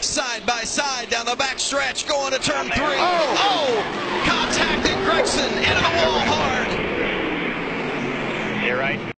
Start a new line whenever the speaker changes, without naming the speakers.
Side by side down the back stretch, going to turn 3. Oh! Contacted Gragson into the wall hard.
You're right.